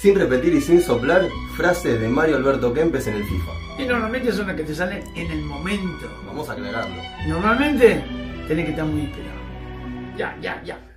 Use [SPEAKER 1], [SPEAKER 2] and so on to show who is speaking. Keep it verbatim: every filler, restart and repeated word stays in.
[SPEAKER 1] sin repetir y sin soplar, frases de Mario Alberto Kempes en el FIFA.
[SPEAKER 2] Y normalmente son las que te salen en el momento.
[SPEAKER 1] Vamos a aclararlo.
[SPEAKER 2] Normalmente tenés que estar muy inspirado. Ya, ya, ya.